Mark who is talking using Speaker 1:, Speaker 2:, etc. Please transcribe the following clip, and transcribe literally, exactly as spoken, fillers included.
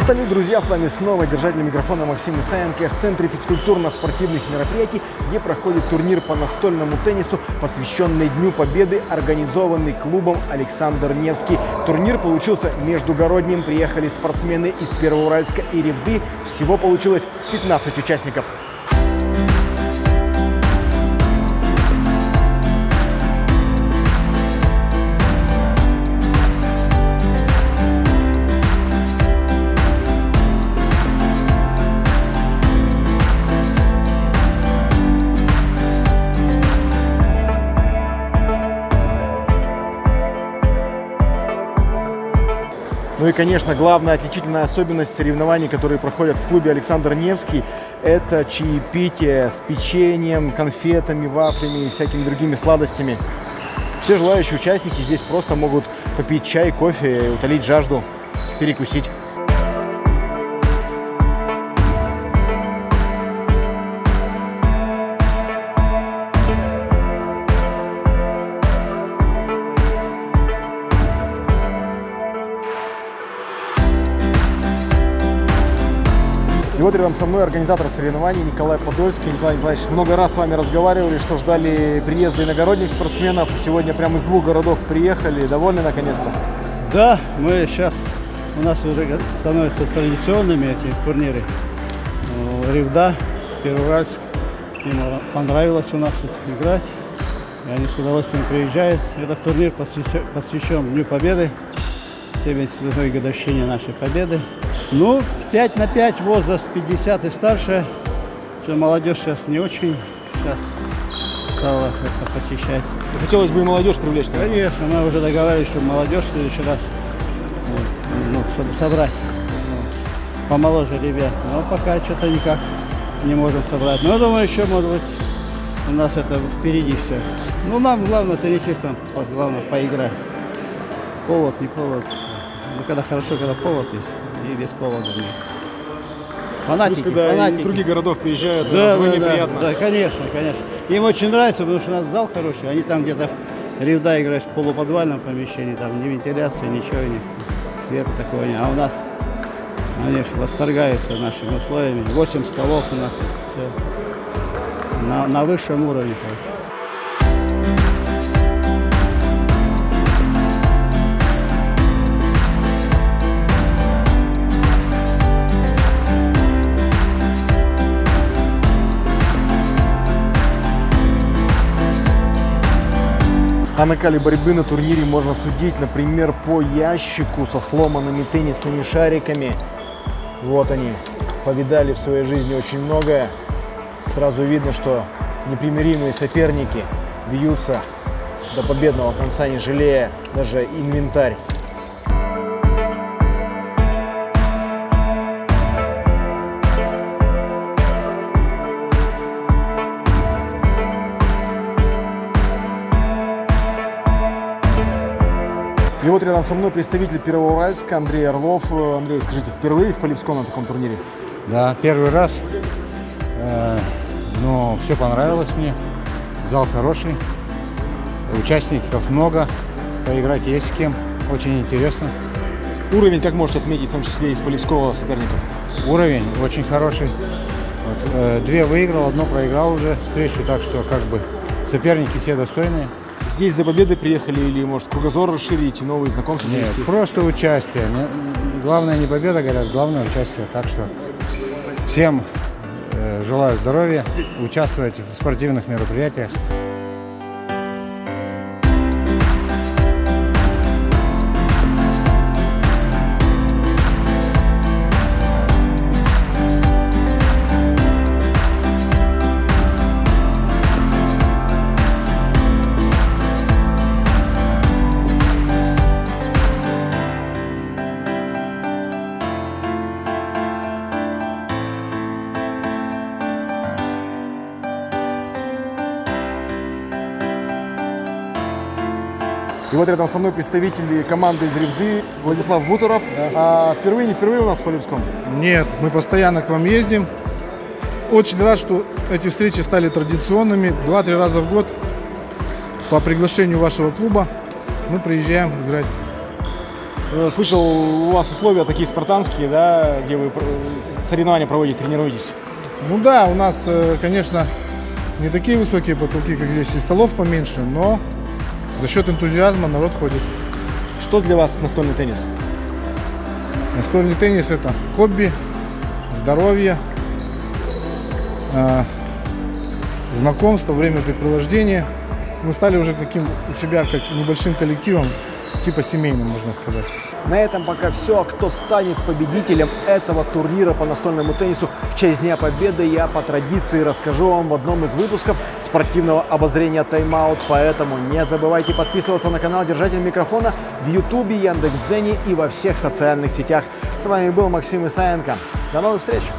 Speaker 1: Салют, друзья! С вами снова держатель микрофона Максим Исаенко в центре физкультурно-спортивных мероприятий, где проходит турнир по настольному теннису, посвященный Дню Победы, организованный клубом «Александр Невский». Турнир получился междугородним. Приехали спортсмены из Первоуральска и Ревды. Всего получилось пятнадцать участников. Ну и, конечно, главная отличительная особенность соревнований, которые проходят в клубе «Александр Невский», это чаепитие с печеньем, конфетами, вафлями и всякими другими сладостями. Все желающие участники здесь просто могут попить чай, кофе, утолить жажду, перекусить. И вот рядом со мной организатор соревнований Николай Подольский. Николай Николаевич, много раз с вами разговаривали, что ждали приезда иногородних спортсменов. Сегодня прямо из двух городов приехали. Довольны наконец-то?
Speaker 2: Да, мы сейчас, у нас уже становятся традиционными эти турниры. Ревда, Первоуральск. Им понравилось у нас тут играть. И они с удовольствием приезжают. Этот турнир посвящен Дню Победы, семьдесят седьмой годовщине нашей победы. Ну, пять на пять, возраст пятьдесят и старше. Что молодежь сейчас не очень сейчас стала это посещать.
Speaker 1: Хотелось бы и молодежь привлечь, наверное.
Speaker 2: Конечно, мы уже договаривались, чтобы молодежь в следующий раз ну, чтобы собрать ну, помоложе ребят. Но пока что-то никак не можем собрать. Но я думаю, еще, может быть, у нас это впереди все. Ну, нам главное, теннисистам, главное поиграть. Повод, не повод. Ну, когда хорошо, когда повод есть. И без повода. Фанатики,
Speaker 1: Плюс, когда
Speaker 2: фанатики.
Speaker 1: из других городов приезжают,
Speaker 2: да,
Speaker 1: вдвойне
Speaker 2: да,
Speaker 1: приятно.
Speaker 2: Да, конечно, конечно. Им очень нравится, потому что у нас зал хороший. Они там где-то Ревда играют в полуподвальном помещении, там ни вентиляции, ничего, ни света такого нет. А у нас они восторгаются нашими условиями. восемь столов у нас. Все. На, на высшем уровне, короче.
Speaker 1: О накале борьбы на турнире можно судить, например, по ящику со сломанными теннисными шариками. Вот они, повидали в своей жизни очень многое. Сразу видно, что непримиримые соперники бьются до победного конца, не жалея даже инвентарь. И вот рядом со мной представитель Первоуральска Андрей Орлов. Андрей, скажите, впервые в Полевском на таком турнире?
Speaker 3: Да, первый раз. Э, но все понравилось мне. Зал хороший. Участников много. Поиграть есть с кем. Очень интересно.
Speaker 1: Уровень, как можете отметить, в том числе из полевского соперников?
Speaker 3: Уровень очень хороший. Вот, э, две выиграл, одно проиграл уже встречу. Так что как бы соперники все достойные.
Speaker 1: Здесь за победой приехали или, может, кругозор расширить и новые знакомства
Speaker 3: Нет,
Speaker 1: завести?
Speaker 3: просто участие. Не, главное не победа, говорят, главное участие. Так что всем э, желаю здоровья, участвовать в спортивных мероприятиях.
Speaker 1: И вот рядом со мной представители команды из Ревды Владислав Буторов. Да. А впервые, не впервые у нас в Полевском?
Speaker 4: Нет, мы постоянно к вам ездим. Очень рад, что эти встречи стали традиционными. Два-три раза в год по приглашению вашего клуба мы приезжаем играть.
Speaker 1: Э, Слышал, у вас условия такие спартанские, да, где вы про- соревнования проводите, тренируетесь.
Speaker 4: Ну да, у нас, э, конечно, не такие высокие потолки, как здесь, и столов поменьше, но за счет энтузиазма народ ходит.
Speaker 1: Что для вас настольный теннис?
Speaker 4: Настольный теннис – это хобби, здоровье, э, знакомство, времяпрепровождение. Мы стали уже таким у себя, как небольшим коллективом, типа семейным, можно сказать.
Speaker 1: На этом пока все. Кто станет победителем этого турнира по настольному теннису в честь Дня Победы, я по традиции расскажу вам в одном из выпусков спортивного обозрения «Тайм-аут». Поэтому не забывайте подписываться на канал «Держатель микрофона» в Ютубе, Яндекс.Дзене и во всех социальных сетях. С вами был Максим Исаенко. До новых встреч!